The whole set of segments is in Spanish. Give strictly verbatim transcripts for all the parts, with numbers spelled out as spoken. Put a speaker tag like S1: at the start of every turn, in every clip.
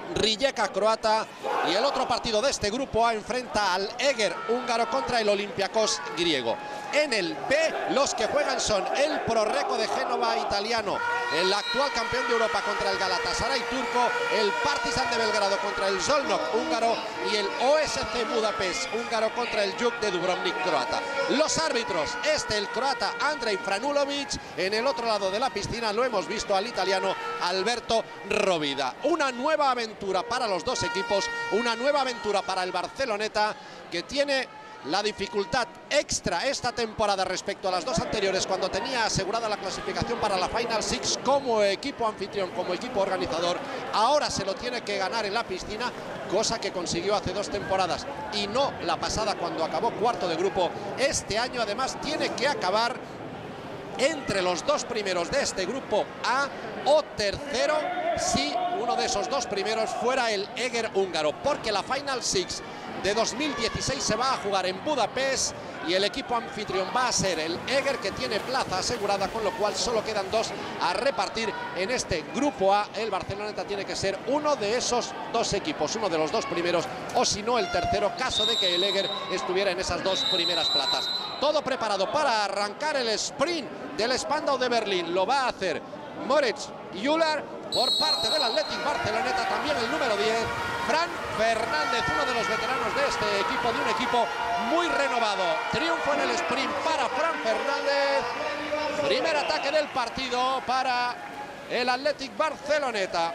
S1: Rijeka croata, y el otro partido de este grupo A enfrenta al Eger húngaro contra el Olympiacos griego. En el B los que juegan son el Proreco de Génova italiano, el actual campeón de Europa contra el Galatasaray turco, el Partizan de Belgrado contra el Szolnok húngaro y el O S C Budapest húngaro contra el Juk de Dubrovnik croata. Los árbitros, este el croata Andrej Franulovic, en el otro lado de la piscina lo hemos visto al italiano Alberto Rovida. Una nueva aventura para los dos equipos, una nueva aventura para el Barceloneta, que tiene la dificultad extra esta temporada respecto a las dos anteriores, cuando tenía asegurada la clasificación para la Final Six como equipo anfitrión, como equipo organizador. Ahora se lo tiene que ganar en la piscina, cosa que consiguió hace dos temporadas y no la pasada cuando acabó cuarto de grupo. Este año además tiene que acabar entre los dos primeros de este grupo A o tercero si uno de esos dos primeros fuera el Eger húngaro, porque la Final Six de dos mil dieciséis se va a jugar en Budapest y el equipo anfitrión va a ser el Eger, que tiene plaza asegurada, con lo cual solo quedan dos a repartir en este grupo A. El Barceloneta tiene que ser uno de esos dos equipos, uno de los dos primeros, o si no el tercero, caso de que el Eger estuviera en esas dos primeras plazas. Todo preparado para arrancar el sprint del Spandau de Berlín. Lo va a hacer Moritz Müller por parte del Athletic Barceloneta, también el número diez, Fran Fernández, uno de los veteranos de este equipo, de un equipo muy renovado. Triunfo en el sprint para Fran Fernández. Primer ataque del partido para el Athletic Barceloneta.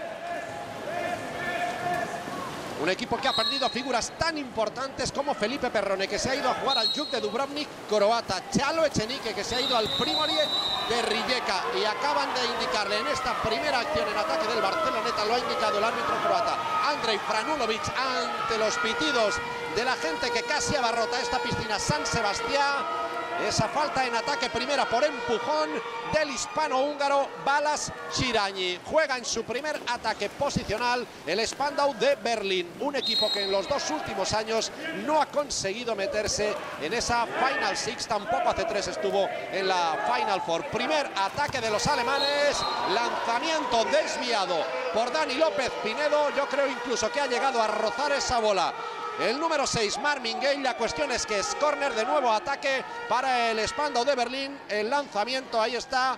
S1: Un equipo que ha perdido figuras tan importantes como Felipe Perrone, que se ha ido a jugar al Juk de Dubrovnik croata, Chalo Echenique, que se ha ido al Primorie de Rijeka, y acaban de indicarle en esta primera acción en ataque del Barceloneta, lo ha indicado el árbitro croata Andrej Franulovic, ante los pitidos de la gente que casi abarrota esta piscina San Sebastián. Esa falta en ataque primera por empujón del hispano-húngaro Balázs Sirányi. Juega en su primer ataque posicional el Spandau de Berlín, un equipo que en los dos últimos años no ha conseguido meterse en esa Final Six, tampoco hace tres estuvo en la Final Four. Primer ataque de los alemanes, lanzamiento desviado por Dani López Pinedo, yo creo incluso que ha llegado a rozar esa bola el número seis, Marvin Gaye. La cuestión es que es córner, de nuevo ataque para el Spandau de Berlín. El lanzamiento, ahí está,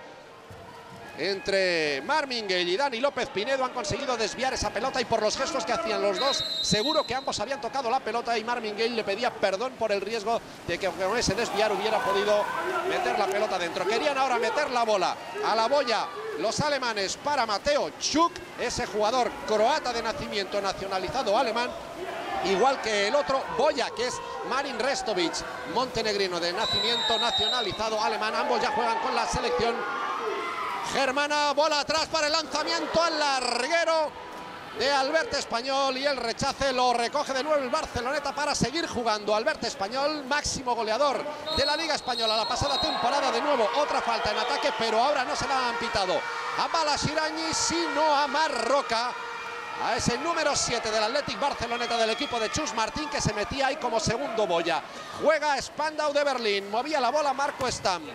S1: entre Marvin Gaye y Dani López Pinedo. Han conseguido desviar esa pelota, y por los gestos que hacían los dos, seguro que ambos habían tocado la pelota, y Marvin Gaye le pedía perdón por el riesgo de que con ese desviar hubiera podido meter la pelota dentro. Querían ahora meter la bola a la boya los alemanes para Mateo Chuk, ese jugador croata de nacimiento, nacionalizado alemán, igual que el otro, Boya, que es Marin Restovic, montenegrino de nacimiento, nacionalizado alemán. Ambos ya juegan con la selección germana. Bola atrás para el lanzamiento al larguero de Albert Español, y el rechace lo recoge de nuevo el Barceloneta para seguir jugando. Albert Español, máximo goleador de la Liga Española la pasada temporada. De nuevo otra falta en ataque, pero ahora no se la han pitado a Balázs Sirányi, sino a Marroca, a ese número siete del Athletic Barceloneta, del equipo de Chus Martín, que se metía ahí como segundo boya. Juega Spandau de Berlín, movía la bola Marco Stam.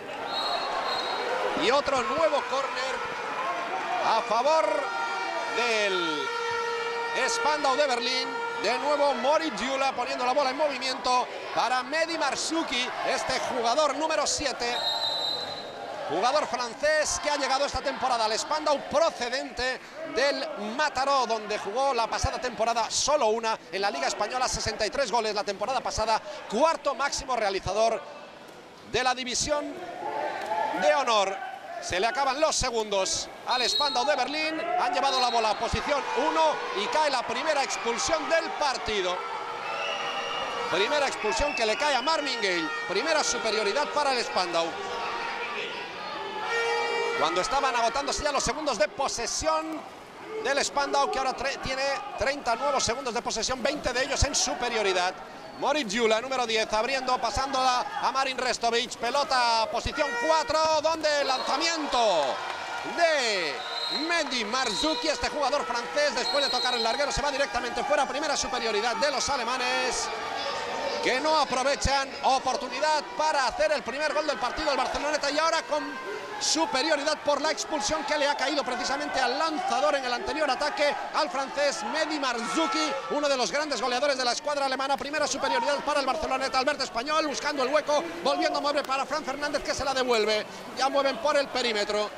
S1: Y otro nuevo córner a favor del Spandau de Berlín. De nuevo Moritz Müller poniendo la bola en movimiento para Mehdi Marzuki, este jugador número siete. Jugador francés que ha llegado esta temporada al Spandau, procedente del Mataró, donde jugó la pasada temporada solo una en la Liga Española, sesenta y tres goles la temporada pasada, cuarto máximo realizador de la división de honor. Se le acaban los segundos al Spandau de Berlín, han llevado la bola a posición uno y cae la primera expulsión del partido. Primera expulsión que le cae a Marvin Gaye, primera superioridad para el Spandau. Cuando estaban agotándose ya los segundos de posesión del Spandau, que ahora tiene treinta nuevos segundos de posesión, veinte de ellos en superioridad. Moritz Müller, número diez, abriendo, pasándola a Marin Restovic. Pelota, posición cuatro, donde el lanzamiento de Mehdi Marzuki, este jugador francés, después de tocar el larguero, se va directamente fuera. Primera superioridad de los alemanes, que no aprovechan oportunidad para hacer el primer gol del partido el Barceloneta. Y ahora con superioridad por la expulsión que le ha caído precisamente al lanzador en el anterior ataque, al francés Mehdi Marzouki, uno de los grandes goleadores de la escuadra alemana. Primera superioridad para el Barceloneta. Alberto Español buscando el hueco, volviendo a mover para Fran Fernández, que se la devuelve. Ya mueven por el perímetro.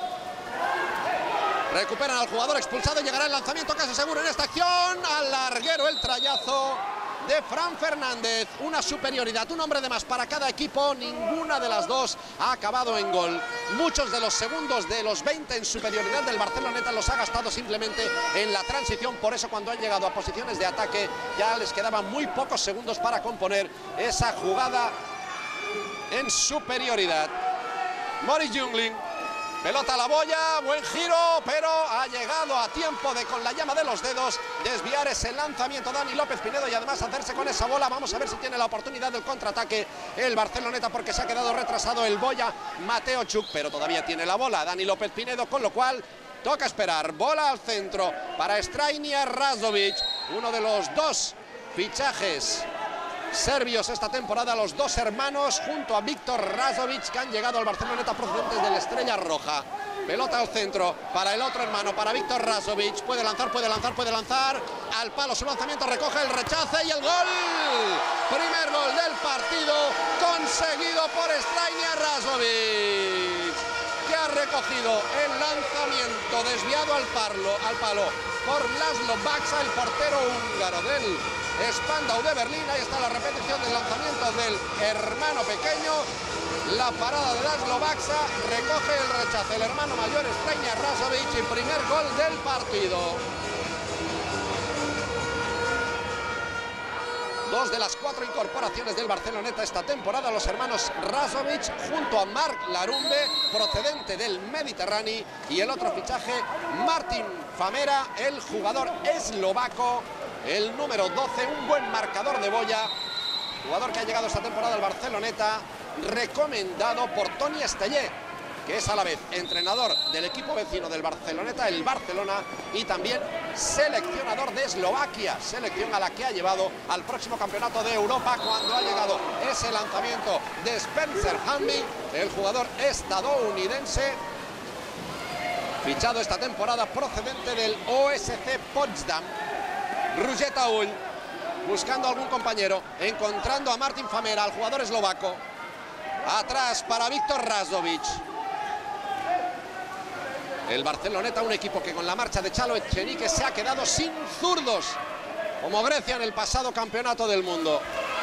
S1: Recuperan al jugador expulsado y llegará el lanzamiento casi seguro en esta acción. Al larguero el trayazo de Fran Fernández. Una superioridad, un hombre de más para cada equipo. Ninguna de las dos ha acabado en gol. Muchos de los segundos de los veinte en superioridad del Barceloneta los ha gastado simplemente en la transición. Por eso cuando han llegado a posiciones de ataque ya les quedaban muy pocos segundos para componer esa jugada en superioridad. Moritz Jungling. Pelota a la boya, buen giro, pero ha llegado a tiempo de, con la llama de los dedos, desviar ese lanzamiento Dani López Pinedo y además hacerse con esa bola. Vamos a ver si tiene la oportunidad del contraataque el Barceloneta, porque se ha quedado retrasado el boya Mateo Chuk, pero todavía tiene la bola Dani López Pinedo, con lo cual toca esperar. Bola al centro para Strahinja Razovic, uno de los dos fichajes serbios esta temporada, los dos hermanos junto a Víctor Razovic, que han llegado al Barceloneta procedentes de la Estrella Roja. Pelota al centro para el otro hermano, para Víctor Razovic. Puede lanzar, puede lanzar, puede lanzar. Al palo su lanzamiento, recoge el rechace y el gol. Primer gol del partido conseguido por Strahinja Razovic, que ha recogido el lanzamiento desviado al palo, al palo por Laszlo Baksa, el portero húngaro del Spandau de Berlín. Ahí está la repetición del lanzamiento del hermano pequeño. La parada de Laszlo Baksa, recoge el rechace el hermano mayor Strahinja Razovic y primer gol del partido. Dos de las cuatro incorporaciones del Barceloneta esta temporada, los hermanos Razovic junto a Marc Larumbe, procedente del Mediterráneo, y el otro fichaje, Martin Famera, el jugador eslovaco, el número doce, un buen marcador de boya, jugador que ha llegado esta temporada al Barceloneta, recomendado por Toni Estellé, que es a la vez entrenador del equipo vecino del Barceloneta, el Barcelona, y también seleccionador de Eslovaquia, selección a la que ha llevado al próximo campeonato de Europa cuando ha llegado ese lanzamiento de Spencer Hamby, el jugador estadounidense, fichado esta temporada procedente del O S C Potsdam. Roger Taul buscando algún compañero, encontrando a Martin Famera, al jugador eslovaco. Atrás para Víctor Razovic. El Barceloneta, un equipo que con la marcha de Chalo Echenique se ha quedado sin zurdos, como Grecia en el pasado campeonato del mundo.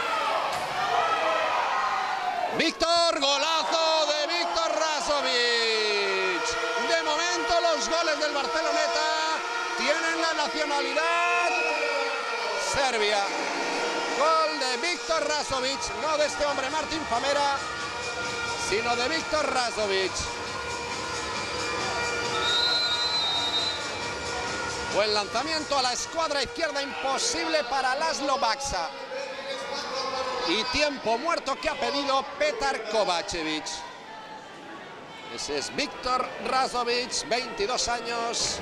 S1: Víctor, golazo de Víctor Razovic. De momento los goles del Barceloneta tienen la nacionalidad serbia. Gol de Víctor Razovic, no de este hombre Martin Famera, sino de Víctor Razovic. Buen lanzamiento a la escuadra izquierda, imposible para Laszlo Baksa. Y tiempo muerto que ha pedido Petar Kovačević. Ese es Víctor Razovic, veintidós años.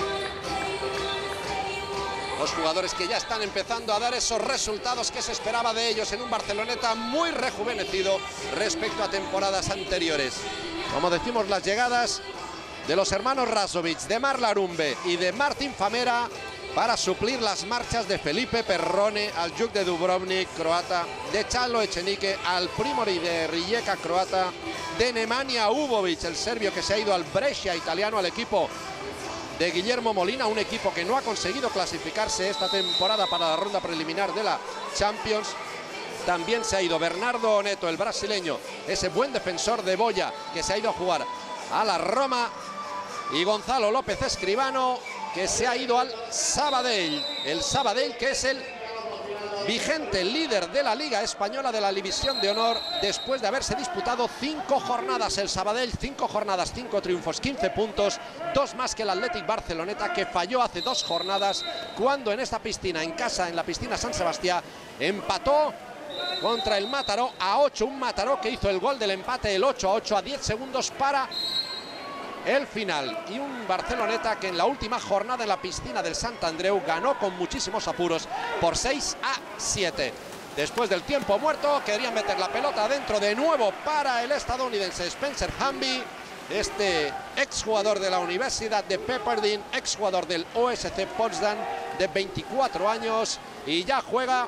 S1: Los jugadores que ya están empezando a dar esos resultados que se esperaba de ellos en un Barceloneta muy rejuvenecido respecto a temporadas anteriores. Como decimos, las llegadas de los hermanos Razovic, de Marc Larumbe y de Martin Famera para suplir las marchas de Felipe Perrone al Juk de Dubrovnik, croata, de Chalo Echenique al Primori de Rijeka, croata, de Nemanja Ubovic, el serbio que se ha ido al Brescia italiano, al equipo de Guillermo Molina, un equipo que no ha conseguido clasificarse esta temporada para la ronda preliminar de la Champions. También se ha ido Bernardo Neto, el brasileño, ese buen defensor de boya que se ha ido a jugar a la Roma, y Gonzalo López Escribano, que se ha ido al Sabadell. El Sabadell, que es el vigente líder de la Liga Española de la División de Honor, después de haberse disputado cinco jornadas. El Sabadell, cinco jornadas, cinco triunfos, quince puntos, dos más que el Athletic Barceloneta, que falló hace dos jornadas cuando en esta piscina, en casa, en la piscina San Sebastián, empató contra el Mataró a ocho. Un Mataró que hizo el gol del empate, el ocho a ocho, a diez segundos para el final. Y un Barceloneta que en la última jornada en la piscina del Sant Andreu ganó con muchísimos apuros por seis a siete. Después del tiempo muerto, querían meter la pelota adentro de nuevo para el estadounidense Spencer Hamby. este exjugador de la Universidad de Pepperdine, exjugador del O S C Potsdam, de veinticuatro años, y ya juega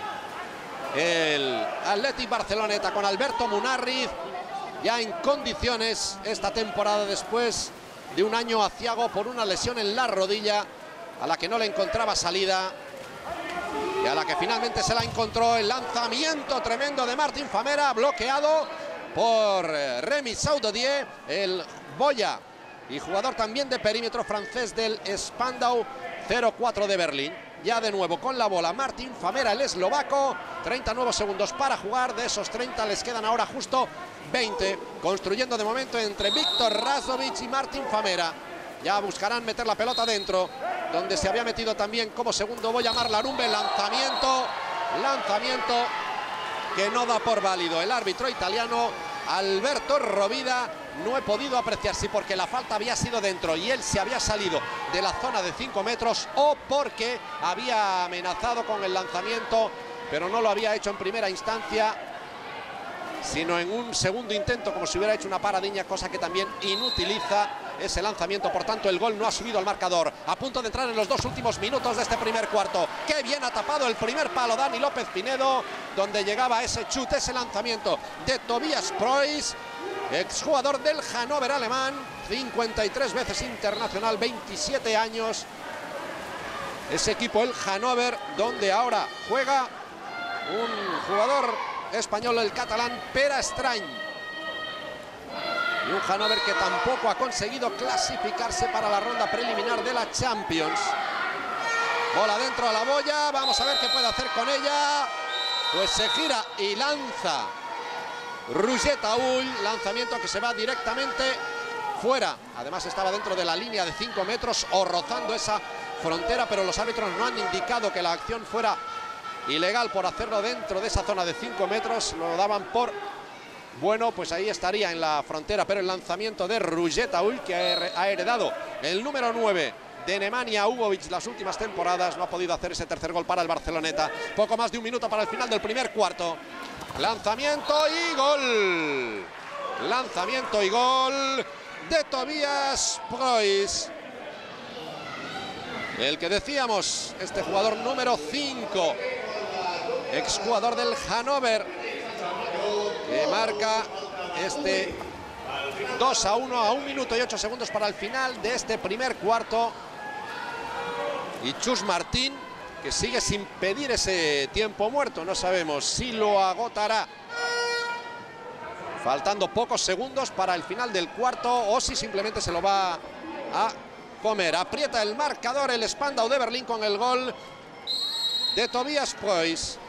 S1: el Athletic Barceloneta con Alberto Munarriz, ya en condiciones esta temporada después de un año aciago por una lesión en la rodilla a la que no le encontraba salida y a la que finalmente se la encontró. El lanzamiento tremendo de Martín Famera, bloqueado por Remy Saudodier, el boya y jugador también de perímetro francés del Spandau cero cuatro de Berlín. Ya de nuevo con la bola Martín Famera, el eslovaco. treinta nuevos segundos para jugar. De esos treinta les quedan ahora justo veinte. Construyendo de momento entre Víctor Razovic y Martín Famera. Ya buscarán meter la pelota dentro, donde se había metido también como segundo Boya Marlarumbe. Lanzamiento, lanzamiento que no da por válido el árbitro italiano Alberto Rovida. No he podido apreciar si porque la falta había sido dentro y él se había salido de la zona de cinco metros o porque había amenazado con el lanzamiento, pero no lo había hecho en primera instancia, sino en un segundo intento, como si hubiera hecho una paradiña, cosa que también inutiliza ese lanzamiento. Por tanto, el gol no ha subido al marcador. A punto de entrar en los dos últimos minutos de este primer cuarto. Qué bien ha tapado el primer palo Dani López Pinedo, donde llegaba ese chute, ese lanzamiento de Tobias Preuss, exjugador del Hannover alemán, cincuenta y tres veces internacional, veintisiete años. Ese equipo, el Hannover, donde ahora juega un jugador español, el catalán Pere Estrany. Y un Hannover que tampoco ha conseguido clasificarse para la ronda preliminar de la Champions. Bola dentro a la boya, vamos a ver qué puede hacer con ella. Pues se gira y lanza Roger Taul, lanzamiento que se va directamente fuera. Además estaba dentro de la línea de cinco metros o rozando esa frontera, pero los árbitros no han indicado que la acción fuera ilegal por hacerlo dentro de esa zona de cinco metros. Lo daban por bueno, pues ahí estaría en la frontera, pero el lanzamiento de Roger Taul, que ha heredado el número nueve de Nemanja Ubovic las últimas temporadas, no ha podido hacer ese tercer gol para el Barceloneta. Poco más de un minuto para el final del primer cuarto. Lanzamiento y gol. Lanzamiento y gol de Tobias Preuss. El que decíamos, este jugador número cinco, exjugador del Hannover, que marca este dos a uno a un minuto y ocho segundos para el final de este primer cuarto. Y Chus Martín, que sigue sin pedir ese tiempo muerto, no sabemos si lo agotará faltando pocos segundos para el final del cuarto o si simplemente se lo va a comer. Aprieta el marcador el Spandau de Berlín con el gol de Tobias Preuss.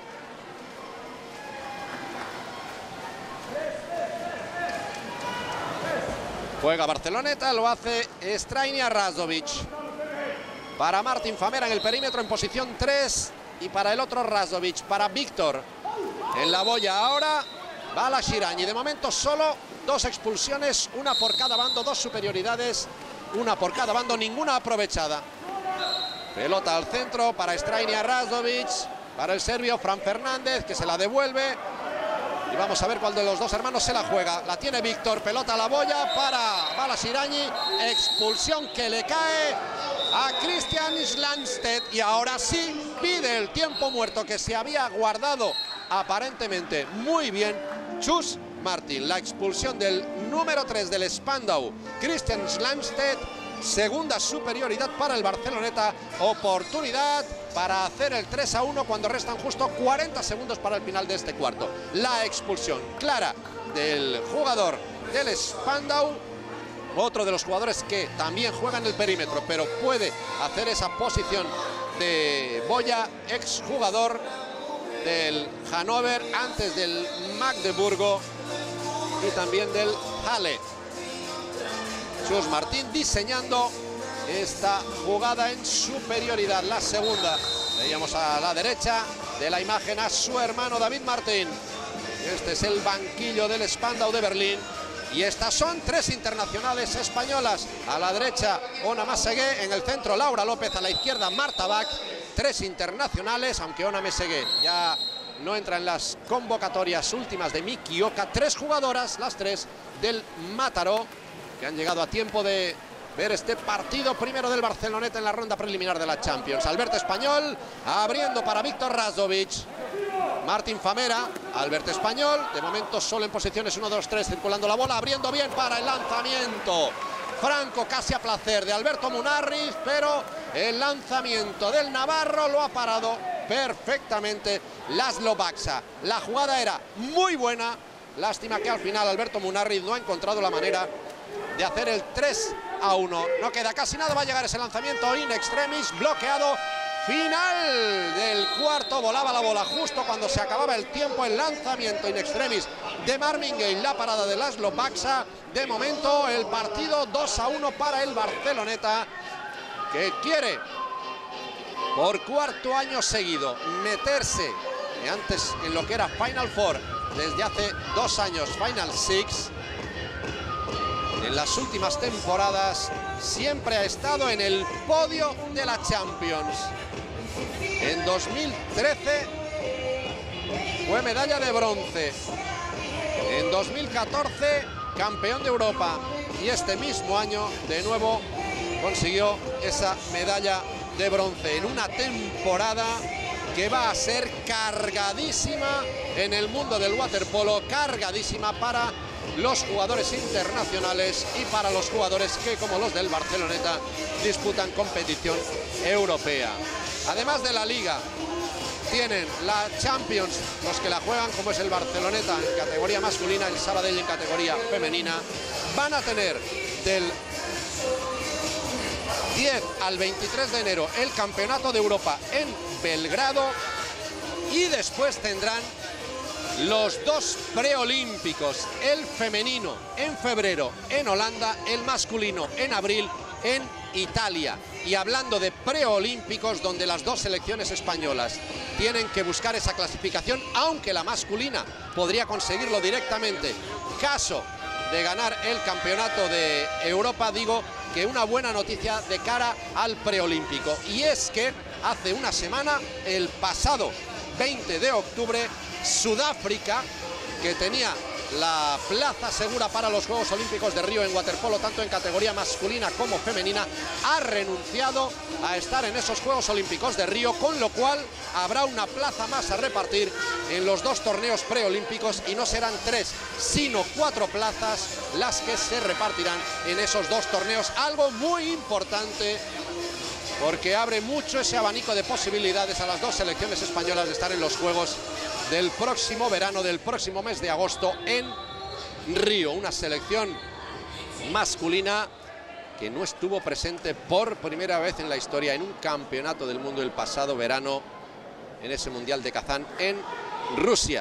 S1: Juega Barceloneta, lo hace Estrany a Razovic. Para Martín Famera en el perímetro en posición tres y para el otro Razovic, para Víctor. En la boya ahora Balashiranyi. De momento solo dos expulsiones, una por cada bando, dos superioridades, una por cada bando, ninguna aprovechada. Pelota al centro para Estrany a Razovic, para el serbio Fran Fernández, que se la devuelve. Y vamos a ver cuál de los dos hermanos se la juega. La tiene Víctor, pelota a la boya para Balashiranyi. Expulsión que le cae a Christian Slandstedt. Y ahora sí pide el tiempo muerto que se había guardado aparentemente muy bien Chus Martín. La expulsión del número tres del Spandau, Christian Slandstedt. Segunda superioridad para el Barceloneta. Oportunidad para hacer el tres a uno cuando restan justo cuarenta segundos para el final de este cuarto. La expulsión clara del jugador del Spandau. Otro de los jugadores que también juega en el perímetro, pero puede hacer esa posición de boya, exjugador del Hannover, antes del Magdeburgo y también del Halle. Chus Martín diseñando esta jugada en superioridad, la segunda. Veíamos a la derecha de la imagen a su hermano David Martín. Este es el banquillo del Spandau de Berlín. Y estas son tres internacionales españolas. A la derecha Ona Mesegué, en el centro Laura López, a la izquierda Marta Bach. Tres internacionales, aunque Ona Mesegué ya no entra en las convocatorias últimas de Miki Oka. Tres jugadoras, las tres del Mataró. que han llegado a tiempo de ver este partido primero del Barceloneta en la ronda preliminar de la Champions. Alberto Español abriendo para Víctor Razovic. Martín Famera, Alberto Español, de momento solo en posiciones uno, dos, tres, circulando la bola, abriendo bien para el lanzamiento. Franco casi a placer de Alberto Munarriz, pero el lanzamiento del navarro lo ha parado perfectamente Laszlo Baksa. La jugada era muy buena, lástima que al final Alberto Munarriz no ha encontrado la manera de hacer el tres a uno. No queda casi nada, va a llegar ese lanzamiento in extremis, bloqueado. Final del cuarto, volaba la bola justo cuando se acababa el tiempo. El lanzamiento in extremis de Marvin Gaye, la parada de Laszlo Baksa. De momento el partido dos a uno para el Barceloneta, que quiere por cuarto año seguido meterse antes en lo que era Final Four desde hace dos años, Final Six. En las últimas temporadas siempre ha estado en el podio de la Champions. En dos mil trece fue medalla de bronce. En dos mil catorce campeón de Europa. Y este mismo año de nuevo consiguió esa medalla de bronce. En una temporada que va a ser cargadísima en el mundo del waterpolo. Cargadísima para los jugadores internacionales y para los jugadores que, como los del Barceloneta, disputan competición europea. Además de la Liga, tienen la Champions, los que la juegan, como es el Barceloneta en categoría masculina, el Sabadell en categoría femenina. Van a tener del diez al veintitrés de enero el Campeonato de Europa en Belgrado y después tendrán los dos preolímpicos, el femenino en febrero en Holanda, el masculino en abril en Italia. Y hablando de preolímpicos, donde las dos selecciones españolas tienen que buscar esa clasificación, aunque la masculina podría conseguirlo directamente, caso de ganar el Campeonato de Europa. Digo que una buena noticia de cara al preolímpico, y es que hace una semana, el pasado veinte de octubre, Sudáfrica, que tenía la plaza segura para los Juegos Olímpicos de Río en waterpolo, tanto en categoría masculina como femenina, ha renunciado a estar en esos Juegos Olímpicos de Río, con lo cual habrá una plaza más a repartir en los dos torneos preolímpicos, y no serán tres, sino cuatro plazas las que se repartirán en esos dos torneos. Algo muy importante, porque abre mucho ese abanico de posibilidades a las dos selecciones españolas de estar en los Juegos del próximo verano, del próximo mes de agosto en Río. Una selección masculina que no estuvo presente por primera vez en la historia en un campeonato del mundo el pasado verano, en ese Mundial de Kazán en Rusia.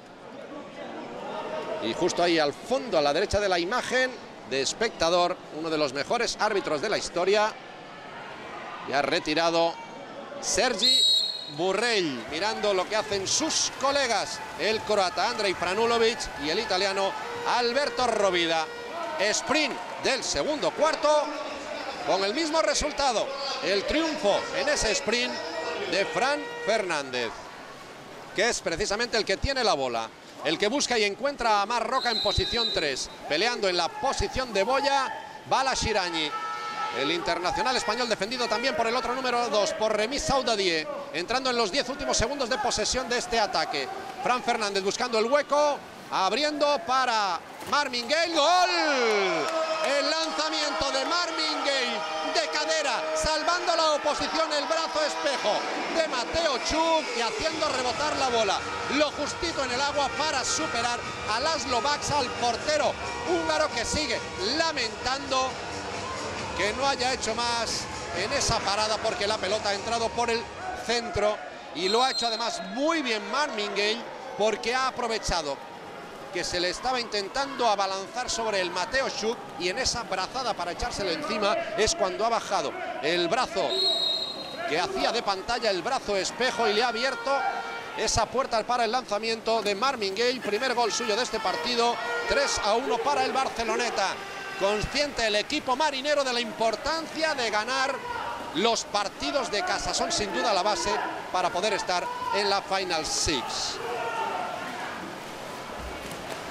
S1: Y justo ahí al fondo, a la derecha de la imagen, de espectador, uno de los mejores árbitros de la historia, ya retirado, Sergi Burrell, mirando lo que hacen sus colegas, el croata Andrei Franulovic y el italiano Alberto Rovida. Sprint del segundo cuarto, con el mismo resultado, el triunfo en ese sprint de Fran Fernández, que es precisamente el que tiene la bola, el que busca y encuentra a Mar Roca en posición tres, peleando en la posición de boya, Bala Shirani. El internacional español defendido también por el otro número dos, por Remis Saudadie, entrando en los diez últimos segundos de posesión de este ataque. Fran Fernández buscando el hueco, abriendo para Marvin Gaye. ¡Gol! El lanzamiento de Marvin Gaye de cadera, salvando la oposición, el brazo espejo de Mateo Chuk y haciendo rebotar la bola lo justito en el agua para superar a Laszlo Baksa, al portero húngaro, que sigue lamentando que no haya hecho más en esa parada, porque la pelota ha entrado por el centro, y lo ha hecho además muy bien Marvin Gaye, porque ha aprovechado que se le estaba intentando abalanzar sobre el Mateo Chuk, y en esa brazada para echárselo encima es cuando ha bajado el brazo que hacía de pantalla, el brazo espejo, y le ha abierto esa puerta para el lanzamiento de Marvin Gaye. Primer gol suyo de este partido, tres a uno para el Barceloneta. Consciente el equipo marinero de la importancia de ganar los partidos de casa. Son sin duda la base para poder estar en la Final Six.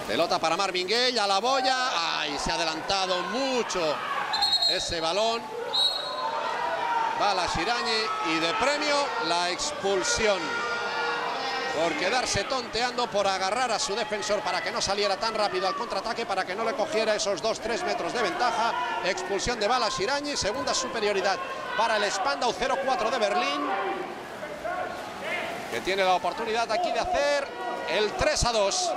S1: Pelota para Marvin Gaye, a la boya. Ay, se ha adelantado mucho ese balón. Balashiranyi y de premio la expulsión. Por quedarse tonteando, por agarrar a su defensor para que no saliera tan rápido al contraataque, para que no le cogiera esos dos tres metros de ventaja. Expulsión de Balashiranyi, segunda superioridad para el Spandau cero cuatro de Berlín, que tiene la oportunidad aquí de hacer el tres a dos.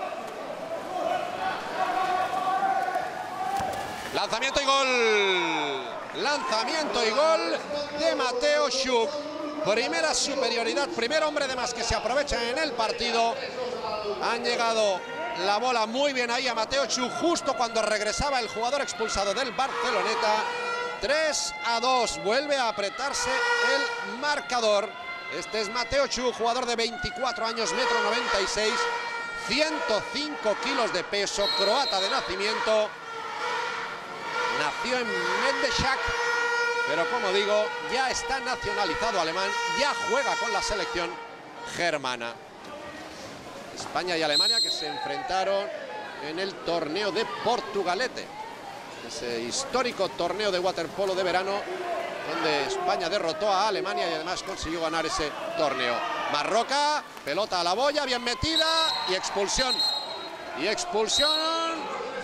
S1: Lanzamiento y gol. Lanzamiento y gol de Mateo Schuck. Primera superioridad, primer hombre de más que se aprovecha en el partido. Han llegado la bola muy bien ahí a Mateo Schuck justo cuando regresaba el jugador expulsado del Barceloneta. tres a dos, vuelve a apretarse el marcador. Este es Mateo Schuck, jugador de veinticuatro años, metro noventa y seis, ciento cinco kilos de peso, croata de nacimiento. Nació en Medvešćak, pero como digo, ya está nacionalizado alemán, ya juega con la selección germana. España y Alemania que se enfrentaron en el torneo de Portugalete, ese histórico torneo de waterpolo de verano, donde España derrotó a Alemania y además consiguió ganar ese torneo. Marroca, pelota a la boya, bien metida y expulsión. Y expulsión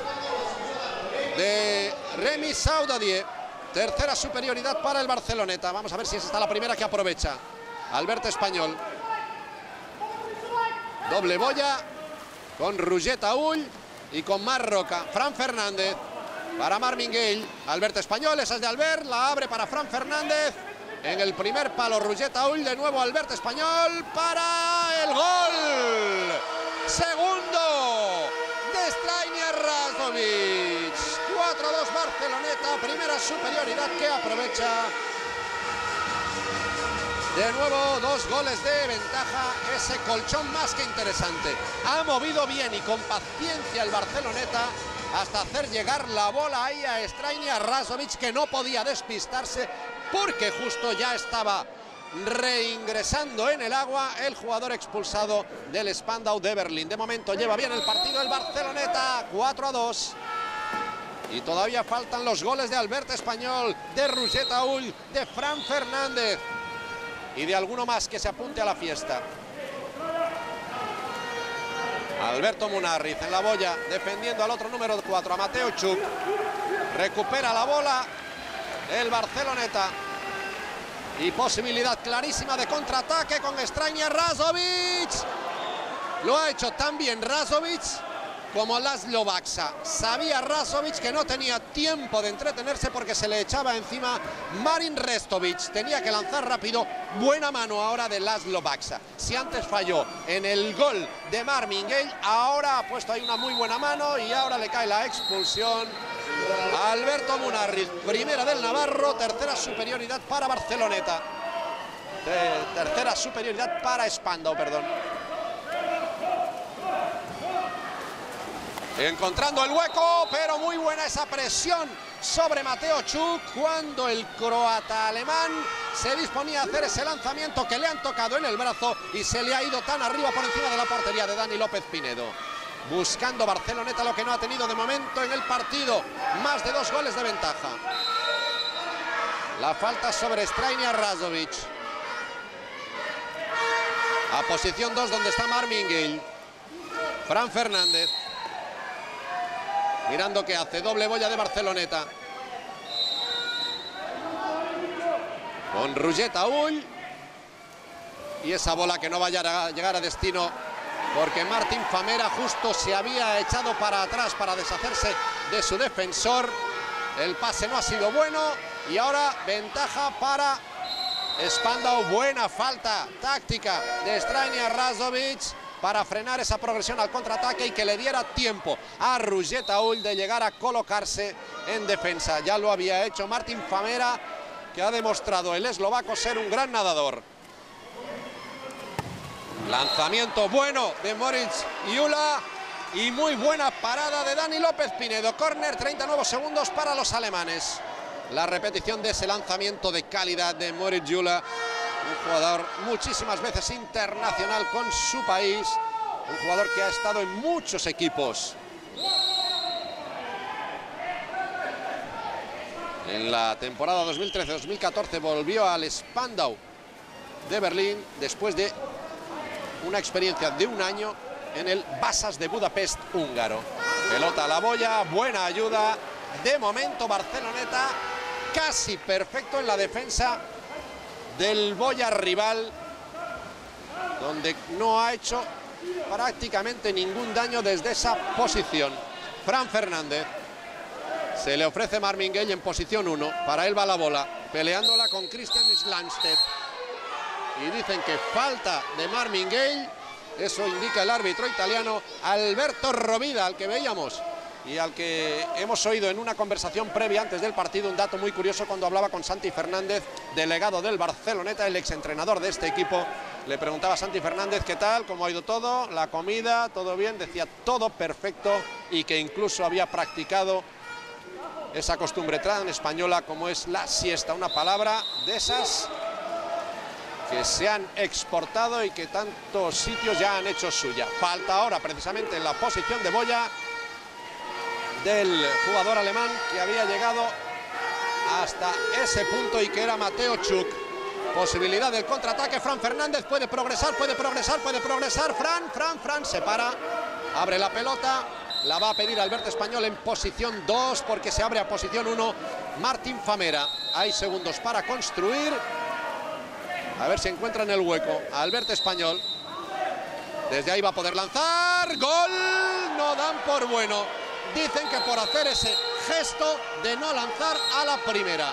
S1: de Remy Saudadier. Tercera superioridad para el Barceloneta. Vamos a ver si es esta la primera que aprovecha Albert Espanyol. Doble boya con Roger Taüll y con Marroca. Fran Fernández para Marvin Gaye. Albert Espanyol, esa es de Albert, la abre para Fran Fernández. En el primer palo Roger Taüll, de nuevo Albert Espanyol para el gol. Segundo de Strahinja Rasovic. cuatro a dos Barceloneta, primera superioridad que aprovecha. De nuevo dos goles de ventaja, ese colchón más que interesante. Ha movido bien y con paciencia el Barceloneta hasta hacer llegar la bola ahí a Strahinja Rasovic, que no podía despistarse porque justo ya estaba reingresando en el agua el jugador expulsado del Spandau de Berlín. De momento lleva bien el partido el Barceloneta, cuatro a dos. Y todavía faltan los goles de Albert Espanyol, de Roger Taüll, de Fran Fernández y de alguno más que se apunte a la fiesta. Alberto Munarriz en la boya, defendiendo al otro número cuatro, a Mateo Schuck. Recupera la bola el Barceloneta. Y posibilidad clarísima de contraataque con Strahinja Rasovic. Lo ha hecho tan bien Rasovic como Laszlo Baksa. Sabía Rasovic que no tenía tiempo de entretenerse porque se le echaba encima Marin Restovic. Tenía que lanzar rápido. Buena mano ahora de Laszlo Baksa. Si antes falló en el gol de Marvin Gaye, ahora ha puesto ahí una muy buena mano y ahora le cae la expulsión a Alberto Munarriz. Primera del Navarro, tercera superioridad para Barceloneta. Tercera superioridad para Spandau, perdón. Encontrando el hueco, pero muy buena esa presión sobre Mateo Schuck cuando el croata alemán se disponía a hacer ese lanzamiento que le han tocado en el brazo y se le ha ido tan arriba por encima de la portería de Dani López Pinedo. Buscando Barceloneta lo que no ha tenido de momento en el partido, más de dos goles de ventaja. La falta sobre Strahinja Rasovic. A posición dos donde está Marvin Gaye. Fran Fernández. Mirando que hace, doble boya de Barceloneta. Con Roger Taüll. Y esa bola que no vaya a llegar a destino porque Martín Famera justo se había echado para atrás para deshacerse de su defensor. El pase no ha sido bueno y ahora ventaja para Spandau. Buena falta táctica de Strahinja Rasovic para frenar esa progresión al contraataque y que le diera tiempo a Roger Taüll de llegar a colocarse en defensa. Ya lo había hecho Martín Famera, que ha demostrado el eslovaco ser un gran nadador. Lanzamiento bueno de Moritz Jula y muy buena parada de Dani López Pinedo. Córner, treinta nuevos segundos para los alemanes. La repetición de ese lanzamiento de calidad de Moritz Jula. Un jugador muchísimas veces internacional con su país, un jugador que ha estado en muchos equipos En la temporada dos mil trece dos mil catorce volvió al Spandau de Berlín después de una experiencia de un año en el Vasas de Budapest húngaro. Pelota a la boya, buena ayuda. De momento Barceloneta casi perfecto en la defensa del boya rival, donde no ha hecho prácticamente ningún daño desde esa posición. Fran Fernández. Se le ofrece Marvin Gaye en posición uno. Para él va la bola, peleándola con Christian Slandstedt. Y dicen que falta de Marvin Gaye. Eso indica el árbitro italiano Alberto Rovida, al que veíamos y al que hemos oído en una conversación previa antes del partido. Un dato muy curioso cuando hablaba con Santi Fernández, delegado del Barceloneta, el exentrenador de este equipo. Le preguntaba a Santi Fernández qué tal, cómo ha ido todo, la comida, todo bien. Decía todo perfecto y que incluso había practicado esa costumbre tan española como es la siesta. Una palabra de esas que se han exportado y que tantos sitios ya han hecho suya. Falta ahora precisamente en la posición de boya del jugador alemán que había llegado hasta ese punto y que era Mateo Chuk. Posibilidad del contraataque. Fran Fernández puede progresar, puede progresar, puede progresar. Fran, Fran, Fran se para, abre la pelota, la va a pedir Alberto Español en posición dos porque se abre a posición uno Martín Famera. Hay segundos para construir. A ver si encuentra en el hueco a Alberto Español. Desde ahí va a poder lanzar. ¡Gol! No dan por bueno. Dicen que por hacer ese gesto de no lanzar a la primera.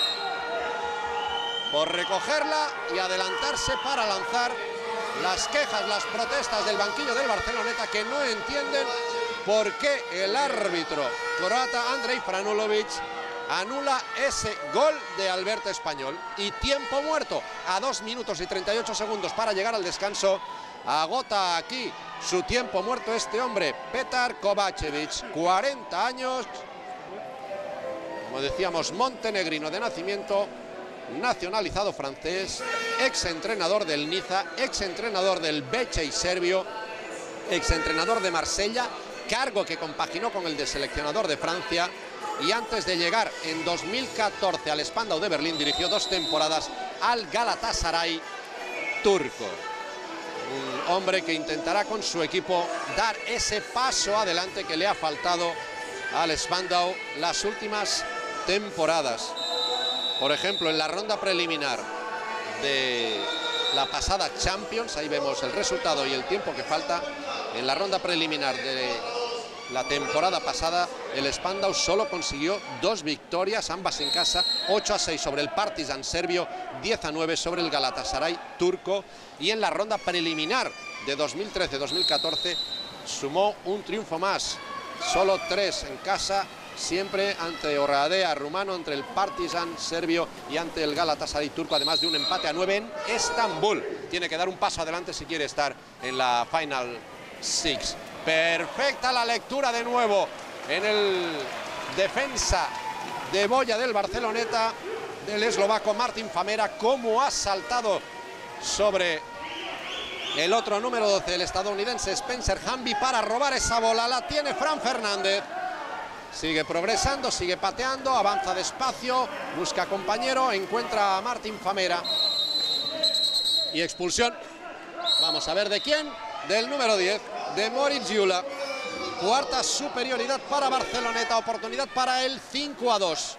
S1: Por recogerla y adelantarse para lanzar. Las quejas, las protestas del banquillo del Barceloneta, que no entienden por qué el árbitro croata Andrej Franulovic anula ese gol de Alberto Español. Y tiempo muerto a dos minutos y treinta y ocho segundos para llegar al descanso. Agota aquí su tiempo muerto este hombre, Petar Kovačević, cuarenta años, como decíamos, montenegrino de nacimiento, nacionalizado francés, exentrenador del Niza, exentrenador del Becei serbio, exentrenador de Marsella, cargo que compaginó con el de seleccionador de Francia. Y antes de llegar en dos mil catorce al Spandau de Berlín, dirigió dos temporadas al Galatasaray turco. Un hombre que intentará con su equipo dar ese paso adelante que le ha faltado al Spandau las últimas temporadas. Por ejemplo, en la ronda preliminar de la pasada Champions, ahí vemos el resultado y el tiempo que falta. En la ronda preliminar de la temporada pasada, el Spandau solo consiguió dos victorias, ambas en casa, ocho a seis sobre el Partizan serbio, diez a nueve sobre el Galatasaray turco. Y en la ronda preliminar de dos mil trece dos mil catorce sumó un triunfo más, solo tres en casa, siempre ante Oradea rumano, entre el Partizan serbio y ante el Galatasaray turco, además de un empate a nueve en Estambul. Tiene que dar un paso adelante si quiere estar en la Final Six. Perfecta la lectura de nuevo en el defensa de boya del Barceloneta, del eslovaco Martín Famera. Cómo ha saltado sobre el otro número doce, el estadounidense Spencer Hamby, para robar esa bola. La tiene Fran Fernández. Sigue progresando, sigue pateando, avanza despacio, busca compañero, encuentra a Martín Famera. Y expulsión. Vamos a ver de quién. Del número diez, de Moritz Jula. Cuarta superioridad para Barceloneta, oportunidad para el cinco a dos.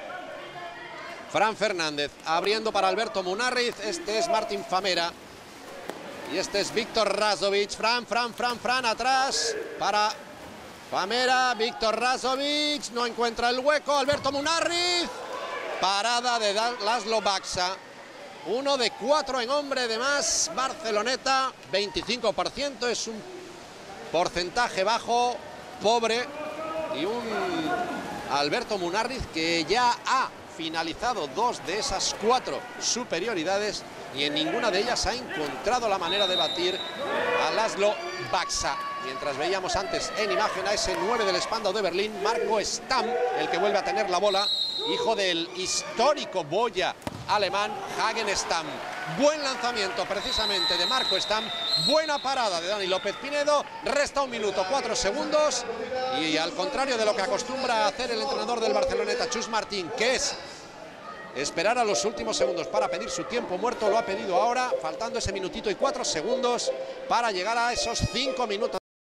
S1: Fran Fernández abriendo para Alberto Munarriz. Este es Martín Famera. Y este es Víctor Razovic. Fran, Fran, Fran, Fran atrás para Famera. Víctor Razovic no encuentra el hueco. Alberto Munarriz. Parada de Laszlo Baksa. Uno de cuatro en hombre de más. Barceloneta, veinticinco por ciento. Es un porcentaje bajo, pobre. Y un Alberto Munarriz que ya ha finalizado dos de esas cuatro superioridades y en ninguna de ellas ha encontrado la manera de batir a Laszlo Baksa. Mientras veíamos antes en imagen a ese nueve del Spandau de Berlín, Marco Stam, el que vuelve a tener la bola, hijo del histórico boya alemán Hagen Stam. Buen lanzamiento precisamente de Marco Stam. Buena parada de Dani López Pinedo. Resta un minuto, cuatro segundos. Y al contrario de lo que acostumbra hacer el entrenador del Barceloneta, Chus Martín, que es esperar a los últimos segundos para pedir su tiempo muerto, lo ha pedido ahora, faltando ese minutito y cuatro segundos para llegar a esos cinco minutos.